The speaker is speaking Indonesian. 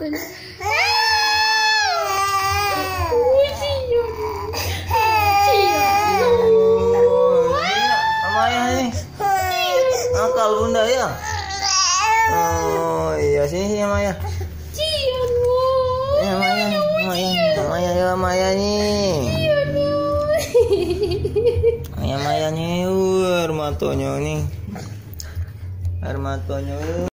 matanya. Sama ayah nih. Nakal bunda ya. Oh iya sini sama ayah. Sama ayah ya Maya nih. Maya nih, air matanya nih. Air matanya.